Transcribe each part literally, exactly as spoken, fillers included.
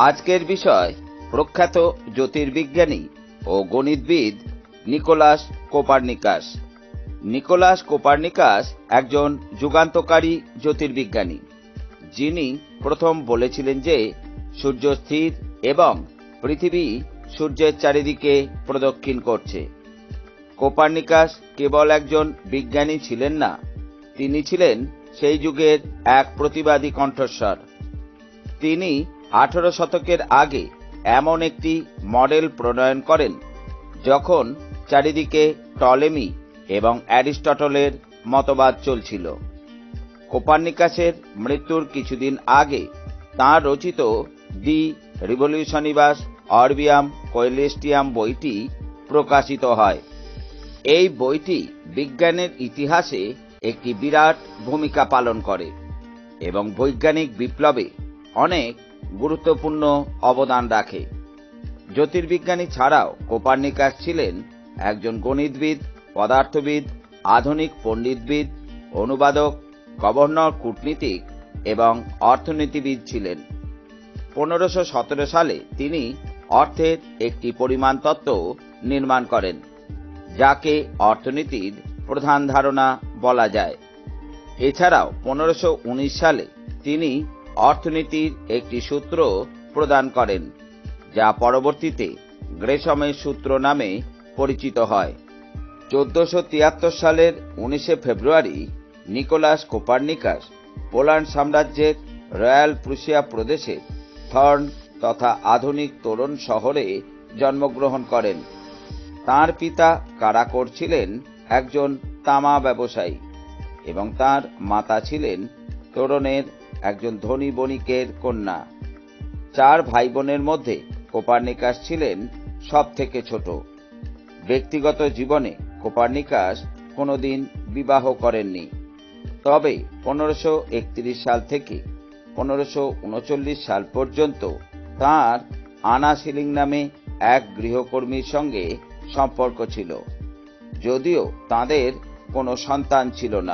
আজকের বিষয় প্রখ্যাত জ্যোতির্বিজ্ঞানী ও গণিতবিদ নিকোলাস কোপার্নিকাস। নিকোলাস কোপার্নিকাস একজন যুগান্তকারী জ্যোতির্বিজ্ঞানী, যিনি প্রথম বলেছিলেন যে সূর্য স্থির এবং পৃথিবী সূর্যের চারিদিকে প্রদক্ষিণ করছে। কোপার্নিকাস কেবল একজন বিজ্ঞানী ছিলেন না, তিনি ছিলেন সেই যুগের এক প্রতিবাদী কণ্ঠস্বর। তিনি আঠারো শতকের আগে এমন একটি মডেল প্রণয়ন করেন যখন চারিদিকে টলেমি এবং অ্যারিস্টটলের মতবাদ চলছিল। কোপার্নিকাসের মৃত্যুর কিছুদিন আগে তাঁর রচিত দি রিভলিউশনিবাস অরবিয়াম কোয়েলেস্টিয়াম বইটি প্রকাশিত হয়। এই বইটি বিজ্ঞানের ইতিহাসে একটি বিরাট ভূমিকা পালন করে এবং বৈজ্ঞানিক বিপ্লবে অনেক গুরুত্বপূর্ণ অবদান রাখে। জ্যোতির্বিজ্ঞানী ছাড়াও কোপার্নিকাস ছিলেন একজন গণিতবিদ, পদার্থবিদ, আধুনিক পণ্ডিতবিদ, অনুবাদক, গভর্নর, কূটনীতিক এবং অর্থনীতিবিদ ছিলেন। পনেরোশো সতেরো সালে তিনি অর্থের একটি পরিমাণ তত্ত্ব নির্মাণ করেন, যাকে অর্থনীতির প্রধান ধারণা বলা যায়। এছাড়াও পনেরোশো উনিশ সালে তিনি অর্থনীতির একটি সূত্র প্রদান করেন, যা পরবর্তীতে গ্রেসমের সূত্র নামে পরিচিত হয়। চোদ্দশো তিয়াত্তর সালের উনিশে ফেব্রুয়ারি নিকোলাস কোপার্নিকাস পোল্যান্ড সাম্রাজ্যের রয়্যাল প্রুশিয়া প্রদেশে থর্ন তথা আধুনিক তোরন শহরে জন্মগ্রহণ করেন। তাঁর পিতা কারাকোর ছিলেন একজন তামা ব্যবসায়ী এবং তাঁর মাতা ছিলেন তোরনের একজন ধনী বণিকের কন্যা। চার ভাই বোনের মধ্যে কোপার্নিকাস ছিলেন সব থেকে ছোট। ব্যক্তিগত জীবনে কোপার্নিকাস কোনোদিন বিবাহ করেননি, তবে পনেরোশো একত্রিশ সাল থেকে পনেরোশো উনচল্লিশ সাল পর্যন্ত তাঁর আনা সিলিং নামে এক গৃহকর্মীর সঙ্গে সম্পর্ক ছিল, যদিও তাঁদের কোনো সন্তান ছিল না।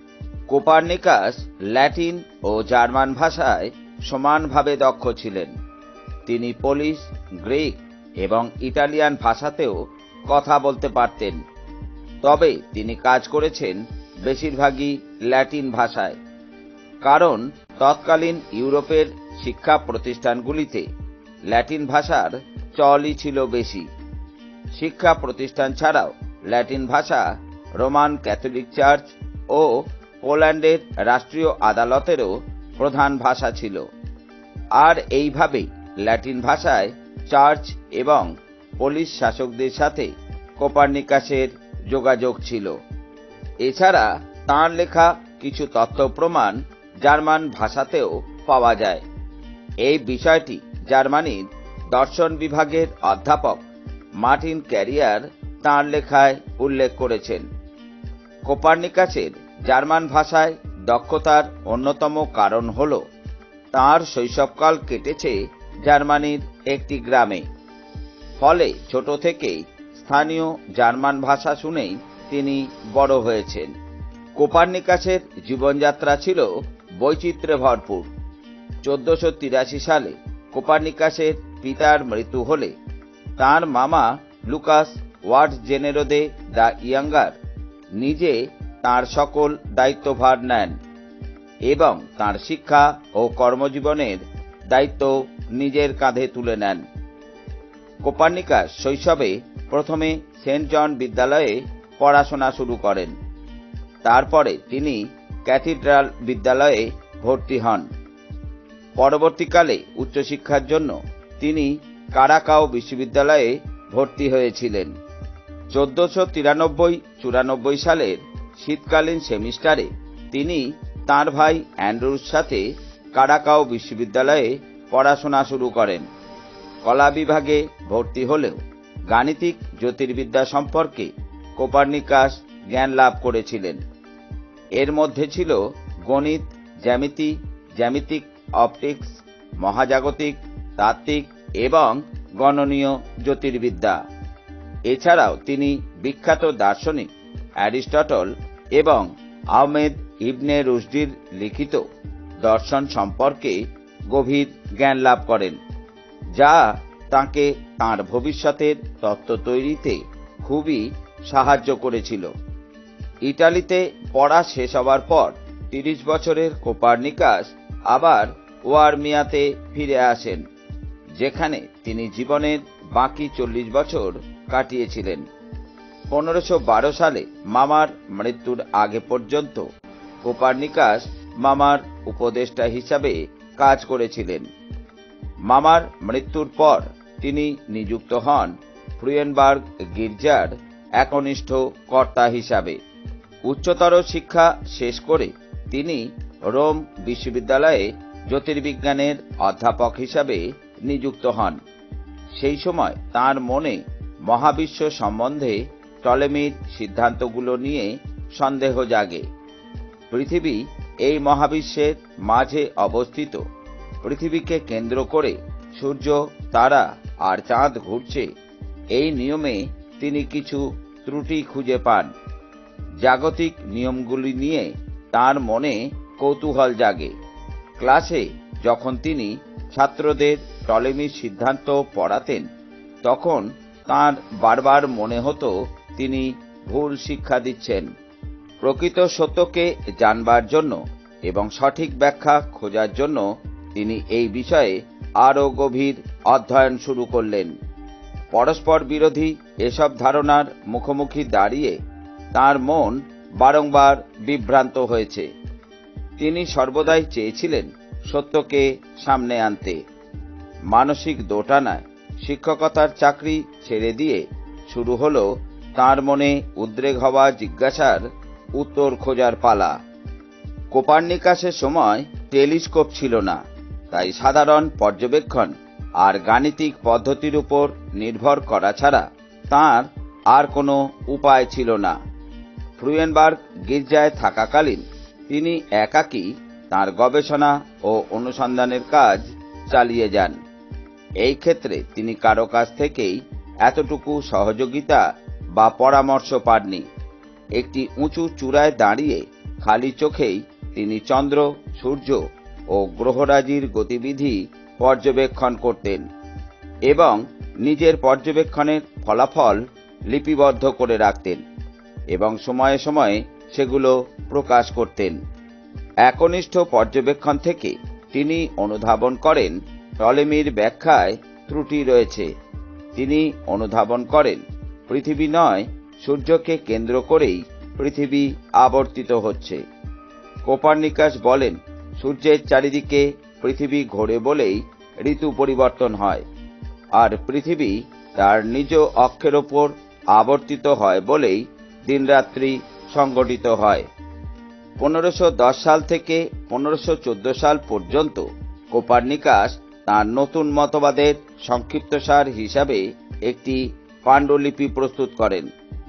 কোপার্নিকাস ল্যাটিন ও জার্মান ভাষায় সমানভাবে দক্ষ ছিলেন। তিনি পোলিশ, গ্রিক এবং ইটালিয়ান ভাষাতেও কথা বলতে পারতেন, তবে তিনি কাজ করেছেন বেশিরভাগই ল্যাটিন ভাষায়, কারণ তৎকালীন ইউরোপের শিক্ষা প্রতিষ্ঠানগুলিতে ল্যাটিন ভাষার চলই ছিল বেশি। শিক্ষা প্রতিষ্ঠান ছাড়াও ল্যাটিন ভাষা রোমান ক্যাথলিক চার্চ ও পোল্যান্ডের রাষ্ট্রীয় আদালতেরও প্রধান ভাষা ছিল, আর এইভাবেই ল্যাটিন ভাষায় চার্চ এবং পোলিশ শাসকদের সাথে কোপার্নিকাসের যোগাযোগ ছিল। এছাড়া তাঁর লেখা কিছু তথ্য প্রমাণ জার্মান ভাষাতেও পাওয়া যায়। এই বিষয়টি জার্মানির দর্শন বিভাগের অধ্যাপক মার্টিন ক্যারিয়ার তাঁর লেখায় উল্লেখ করেছেন। কোপার্নিকাসের জার্মান ভাষায় দক্ষতার অন্যতম কারণ হল তাঁর শৈশবকাল কেটেছে জার্মানির একটি গ্রামে, ফলে ছোট থেকেই স্থানীয় জার্মান ভাষা শুনেই তিনি বড় হয়েছেন। কোপার্নিকাসের জীবনযাত্রা ছিল বৈচিত্র্যে ভরপুর। চোদ্দশো তিরাশি সালে কোপার্নিকাসের পিতার মৃত্যু হলে তাঁর মামা Lucas Watzenrode the the Younger নিজে তাঁর সকল দায়িত্বভার নেন এবং তাঁর শিক্ষা ও কর্মজীবনের দায়িত্ব নিজের কাঁধে তুলে নেন। কোপার্নিকাস শৈশবে প্রথমে সেন্ট জন বিদ্যালয়ে পড়াশোনা শুরু করেন। তারপরে তিনি ক্যাথিড্রাল বিদ্যালয়ে ভর্তি হন। পরবর্তীকালে উচ্চশিক্ষার জন্য তিনি কারাকাও বিশ্ববিদ্যালয়ে ভর্তি হয়েছিলেন। চোদ্দশো তিরানব্বই চুরানব্বই সালের শীতকালীন সেমিস্টারে তিনি তাঁর ভাই অ্যান্ড্রুর সাথে কারাকাও বিশ্ববিদ্যালয়ে পড়াশোনা শুরু করেন। কলা বিভাগে ভর্তি হলেও গাণিতিক জ্যোতির্বিদ্যা সম্পর্কে কোপার্নিকাস জ্ঞান লাভ করেছিলেন। এর মধ্যে ছিল গণিত, জ্যামিতি, জ্যামিতিক অপটিক্স, মহাজাগতিক, তাত্ত্বিক এবং গণনীয় জ্যোতির্বিদ্যা। এছাড়াও তিনি বিখ্যাত দার্শনিক অ্যারিস্টটল এবং আহমেদ ইবনে রুশদির লিখিত দর্শন সম্পর্কে গভীর জ্ঞান লাভ করেন। যা তাঁকে তাঁর ভবিষ্যতের তত্ত্ব তৈরিতে খুবই সাহায্য করেছিল। ইটালিতে পড়া শেষ হওয়ার পর তিরিশ বছরের কোপার্নিকাস আবার ওয়ারমিয়াতে ফিরে আসেন, যেখানে তিনি জীবনের বাকি চল্লিশ বছর কাটিয়েছিলেন। পনেরোশো বারো সালে মামার মৃত্যুর আগে পর্যন্ত কোপার্নিকাস মামার উপদেষ্টা হিসাবে কাজ করেছিলেন। মামার মৃত্যুর পর তিনি নিযুক্ত হন ফ্রুয়েনবার্গ গির্জার একনিষ্ঠ কর্তা হিসাবে। উচ্চতর শিক্ষা শেষ করে তিনি রোম বিশ্ববিদ্যালয়ে জ্যোতির্বিজ্ঞানের অধ্যাপক হিসাবে নিযুক্ত হন। সেই সময় তাঁর মনে মহাবিশ্ব সম্বন্ধে টলেমির সিদ্ধান্তগুলো নিয়ে সন্দেহ জাগে। পৃথিবী এই মহাবিশ্বের মাঝে অবস্থিত। পৃথিবীকে কেন্দ্র করে সূর্য, তারা আর চাঁদ ঘুরছে, এই নিয়মে তিনি কিছু ত্রুটি খুঁজে পান। জাগতিক নিয়মগুলি নিয়ে তার মনে কৌতূহল জাগে। ক্লাসে যখন তিনি ছাত্রদের টলেমির সিদ্ধান্ত পড়াতেন, তখন তাঁর বারবার মনে হতো তিনি ভুল শিক্ষা দিচ্ছেন। প্রকৃত সত্যকে জানবার জন্য এবং সঠিক ব্যাখ্যা খোঁজার জন্য তিনি এই বিষয়ে আরও গভীর অধ্যয়ন শুরু করলেন। পরস্পর বিরোধী এসব ধারণার মুখোমুখি দাঁড়িয়ে তাঁর মন বারংবার বিভ্রান্ত হয়েছে। তিনি সর্বদাই চেয়েছিলেন সত্যকে সামনে আনতে। মানসিক দোটানায় শিক্ষকতার চাকরি ছেড়ে দিয়ে শুরু হল তাঁর মনে উদ্রেক হওয়া জিজ্ঞাসার উত্তর খোঁজার পালা। কোপার্নিকাসের সময় টেলিস্কোপ ছিল না, তাই সাধারণ পর্যবেক্ষণ আর গাণিতিক পদ্ধতির উপর নির্ভর করা ছাড়া তাঁর আর কোনো উপায় ছিল না। ফ্রুয়েনবার্গ গির্জায় থাকাকালীন তিনি একাকী তাঁর গবেষণা ও অনুসন্ধানের কাজ চালিয়ে যান। এই ক্ষেত্রে তিনি কারো কাছ থেকেই এতটুকু সহযোগিতা বা পরামর্শ পাননি। একটি উঁচু চূড়ায় দাঁড়িয়ে খালি চোখেই তিনি চন্দ্র, সূর্য ও গ্রহরাজির গতিবিধি পর্যবেক্ষণ করতেন এবং নিজের পর্যবেক্ষণের ফলাফল লিপিবদ্ধ করে রাখতেন এবং সময়ে সময়ে সেগুলো প্রকাশ করতেন। একনিষ্ঠ পর্যবেক্ষণ থেকে তিনি অনুধাবন করেন টলেমির ব্যাখ্যায় ত্রুটি রয়েছে। তিনি অনুধাবন করেন পৃথিবী নয়, সূর্যকে কেন্দ্র করেই পৃথিবী আবর্তিত হচ্ছে। কোপার্নিকাস বলেন সূর্যের চারিদিকে পৃথিবী ঘোরে বলেই ঋতু পরিবর্তন হয়, আর পৃথিবী তার নিজ অক্ষের ওপর আবর্তিত হয় বলেই দিনরাত্রি সংগঠিত হয়। পনেরোশো দশ সাল থেকে পনেরোশো চোদ্দ সাল পর্যন্ত কোপার্নিকাস তাঁর নতুন মতবাদের সংক্ষিপ্তসার হিসাবে একটি পাণ্ডুলিপি প্রস্তুত করেন।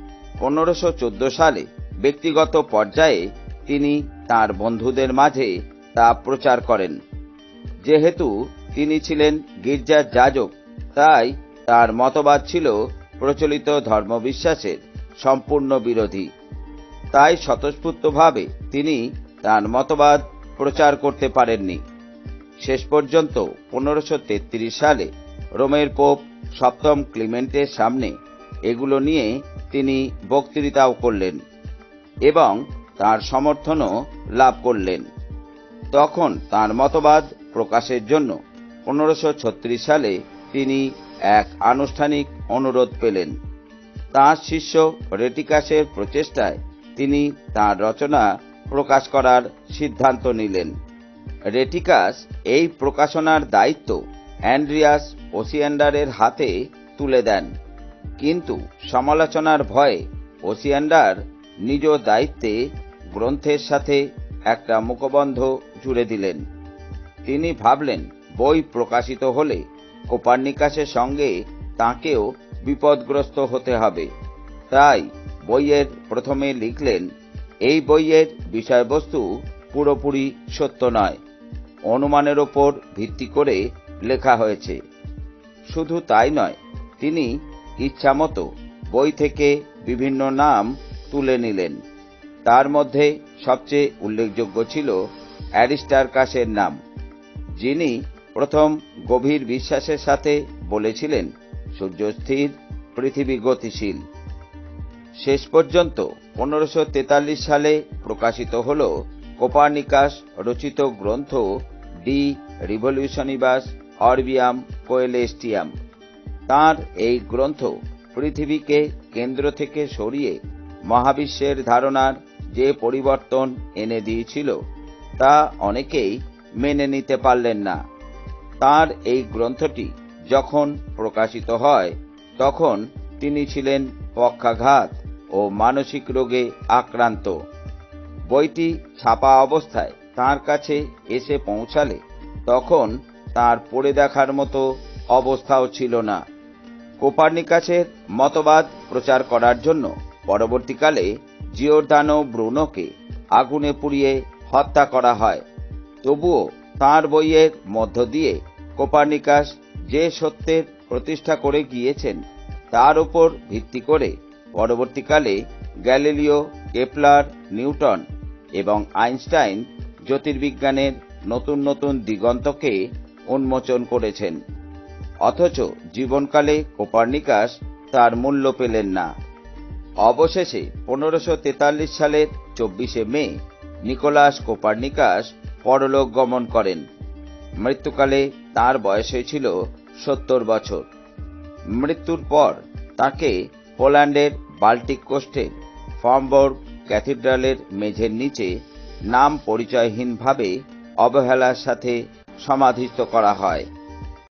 পনেরোশো চোদ্দ সালে ব্যক্তিগত পর্যায়ে তিনি তাঁর বন্ধুদের মাঝে তা প্রচার করেন। যেহেতু তিনি ছিলেন গির্জার যাজক, তাই তার মতবাদ ছিল প্রচলিত ধর্মবিশ্বাসের সম্পূর্ণ বিরোধী। তাই স্বতঃস্ফূর্তভাবে তিনি তার মতবাদ প্রচার করতে পারেননি। শেষ পর্যন্ত পনেরোশো তেত্রিশ সালে রোমের পোপ সপ্তম ক্লিমেন্টের সামনে এগুলো নিয়ে তিনি বক্তৃতাও করলেন এবং তার সমর্থনও লাভ করলেন। তখন তার মতবাদ প্রকাশের জন্য পনেরোশো ছত্রিশ সালে তিনি এক আনুষ্ঠানিক অনুরোধ পেলেন। তাঁর শিষ্য রেটিকাসের প্রচেষ্টায় তিনি তাঁর রচনা প্রকাশ করার সিদ্ধান্ত নিলেন। রেটিকাস এই প্রকাশনার দায়িত্ব অ্যান্ড্রিয়াস ওসিয়ান্ডারের হাতে তুলে দেন, কিন্তু সমালোচনার ভয়ে ওসিয়ান্ডার নিজ দায়িত্বে গ্রন্থের সাথে একটা মুখবন্ধ জুড়ে দিলেন। তিনি ভাবলেন বই প্রকাশিত হলে কোপার্নিকাসের সঙ্গে তাঁকেও বিপদগ্রস্ত হতে হবে, তাই বইয়ের প্রথমে লিখলেন, এই বইয়ের বিষয়বস্তু পুরোপুরি সত্য নয়, অনুমানের ওপর ভিত্তি করে লেখা হয়েছে। শুধু তাই নয়, তিনি ইচ্ছামতো বই থেকে বিভিন্ন নাম তুলে নিলেন। তার মধ্যে সবচেয়ে উল্লেখযোগ্য ছিল অ্যারিস্টার্কাসের নাম, যিনি প্রথম গভীর বিশ্বাসের সাথে বলেছিলেন সূর্য স্থির, পৃথিবী গতিশীল। শেষ পর্যন্ত পনেরোশো তেতাল্লিশ সালে প্রকাশিত হল কোপার্নিকাস রচিত গ্রন্থ ডি রিভলিউশনিবাস অরবিয়াম কোয়েলেস্টিয়াম। তাঁর এই গ্রন্থ পৃথিবীকে কেন্দ্র থেকে সরিয়ে মহাবিশ্বের ধারণার যে পরিবর্তন এনে দিয়েছিল তা অনেকেই মেনে নিতে পারলেন না। তাঁর এই গ্রন্থটি যখন প্রকাশিত হয় তখন তিনি ছিলেন পক্ষাঘাত ও মানসিক রোগে আক্রান্ত। বইটি ছাপা অবস্থায় তাঁর কাছে এসে পৌঁছালে তখন তাঁর পড়ে দেখার মতো অবস্থাও ছিল না। কোপার্নিকাসের মতবাদ প্রচার করার জন্য পরবর্তীকালে জিওর্দানো ব্রুনোকে আগুনে পুড়িয়ে হত্যা করা হয়। তবুও তাঁর বইয়ের মধ্য দিয়ে কোপার্নিকাস যে সত্যের প্রতিষ্ঠা করে গিয়েছেন তার উপর ভিত্তি করে পরবর্তীকালে গ্যালিলিও, কেপলার, নিউটন এবং আইনস্টাইন জ্যোতির্বিজ্ঞানের নতুন নতুন দিগন্তকে উন্মোচন করেছেন। অথচ জীবনকালে কোপার্নিকাস তার মূল্য পেলেন না। অবশেষে পনেরোশো তেতাল্লিশ সালের চব্বিশে মে নিকোলাস কোপার্নিকাস পরলোক গমন করেন। মৃত্যুকালে তাঁর বয়স হয়েছিল সত্তর বছর। মৃত্যুর পর তাঁকে পোল্যান্ডের বাল্টিক কোস্টের ফর্মবর্গ ক্যাথিড্রালের মেঝের নিচে নাম পরিচয়হীনভাবে অবহেলার সাথে সমাধিস্থ করা হয়।